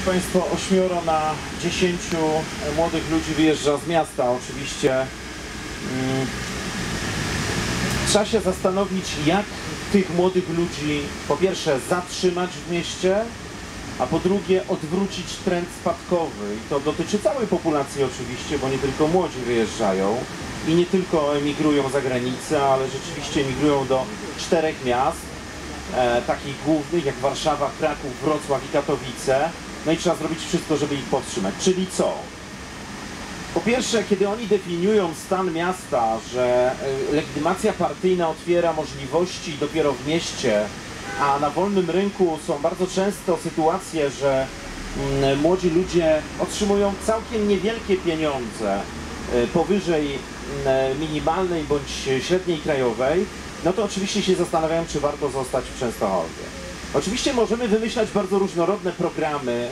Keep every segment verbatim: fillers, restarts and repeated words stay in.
Państwo, ośmioro na dziesięciu młodych ludzi wyjeżdża z miasta. Oczywiście hmm, trzeba się zastanowić, jak tych młodych ludzi po pierwsze zatrzymać w mieście, a po drugie odwrócić trend spadkowy. I to dotyczy całej populacji oczywiście, bo nie tylko młodzi wyjeżdżają i nie tylko emigrują za granicę, ale rzeczywiście emigrują do czterech miast, e, takich głównych jak Warszawa, Kraków, Wrocław i Katowice. No i trzeba zrobić wszystko, żeby ich powstrzymać. Czyli co? Po pierwsze, kiedy oni definiują stan miasta, że legitymacja partyjna otwiera możliwości dopiero w mieście, a na wolnym rynku są bardzo często sytuacje, że młodzi ludzie otrzymują całkiem niewielkie pieniądze powyżej minimalnej bądź średniej krajowej, no to oczywiście się zastanawiają, czy warto zostać w Częstochowie. Oczywiście możemy wymyślać bardzo różnorodne programy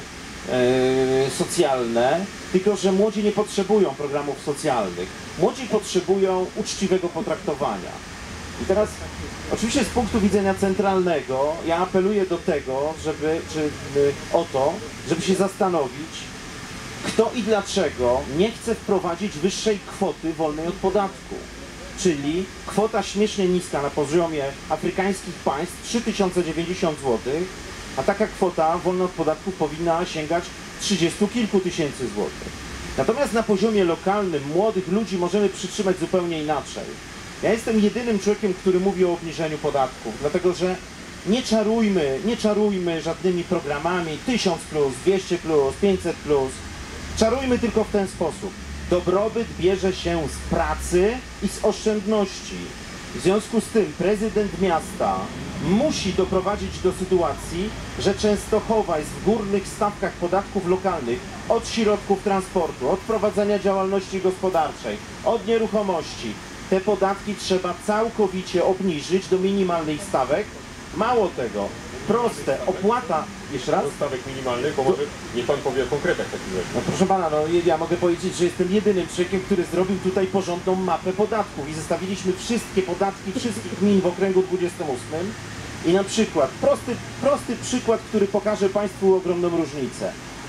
e, socjalne, tylko że młodzi nie potrzebują programów socjalnych. Młodzi potrzebują uczciwego potraktowania. I teraz, oczywiście z punktu widzenia centralnego, ja apeluję do tego, żeby, czy, o to, żeby się zastanowić, kto i dlaczego nie chce wprowadzić wyższej kwoty wolnej od podatku. Czyli kwota śmiesznie niska na poziomie afrykańskich państw trzy tysiące dziewięćdziesiąt złotych, a taka kwota wolna od podatku powinna sięgać trzydziestu kilku tysięcy złotych. Natomiast na poziomie lokalnym młodych ludzi możemy przytrzymać zupełnie inaczej. Ja jestem jedynym człowiekiem, który mówi o obniżeniu podatków, dlatego że nie czarujmy, nie czarujmy żadnymi programami tysiąc plus, dwieście plus, pięćset plus. Czarujmy tylko w ten sposób. Dobrobyt bierze się z pracy i z oszczędności. W związku z tym prezydent miasta musi doprowadzić do sytuacji, że Częstochowa jest w górnych stawkach podatków lokalnych od środków transportu, od prowadzenia działalności gospodarczej, od nieruchomości. Te podatki trzeba całkowicie obniżyć do minimalnych stawek. Mało tego, proste, opłata, jeszcze raz? Do stawek minimalnych, bo może niech Pan powie o konkretach takich rzeczy. No proszę Pana, no ja mogę powiedzieć, że jestem jedynym człowiekiem, który zrobił tutaj porządną mapę podatków i zestawiliśmy wszystkie podatki wszystkich gmin w okręgu dwudziestym ósmym i na przykład, prosty, prosty przykład, który pokaże Państwu ogromną różnicę.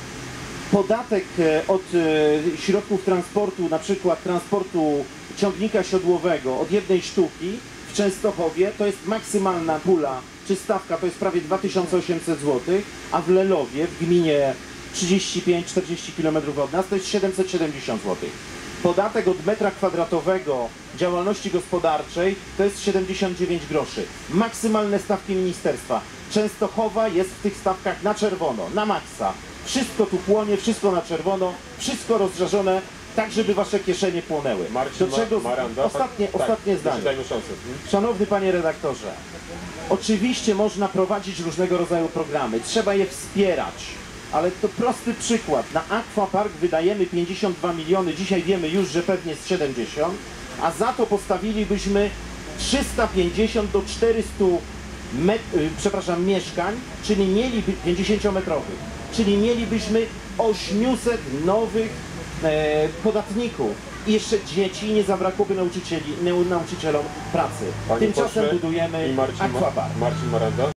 Podatek od środków transportu, na przykład transportu ciągnika siodłowego od jednej sztuki w Częstochowie to jest maksymalna pula czy stawka to jest prawie dwa tysiące osiemset złotych, a w Lelowie, w gminie trzydzieści pięć czterdzieści kilometrów od nas, to jest siedemset siedemdziesiąt złotych. Podatek od metra kwadratowego działalności gospodarczej to jest siedemdziesiąt dziewięć groszy. Maksymalne stawki ministerstwa. Częstochowa jest w tych stawkach na czerwono, na maksa. Wszystko tu płonie, wszystko na czerwono, wszystko rozżarzone, tak żeby wasze kieszenie płonęły. Marcin Do czego Maranda, ostatnie, tak, ostatnie zdanie. dajmy szansę. Szanowny panie redaktorze, oczywiście można prowadzić różnego rodzaju programy, trzeba je wspierać, ale to prosty przykład. Na Aquapark wydajemy pięćdziesiąt dwa miliony, dzisiaj wiemy już, że pewnie z siedemdziesiąt, a za to postawilibyśmy trzysta pięćdziesiąt do czterystu met, przepraszam, mieszkań, czyli mieliby pięćdziesięciometrowych, czyli mielibyśmy osiemset nowych e, podatników. I jeszcze dzieci, nie zabrakłoby nauczycieli, nauczycielom pracy. Panie Tymczasem pośle, budujemy i Marcin, Aquapark. Marcin Maranda.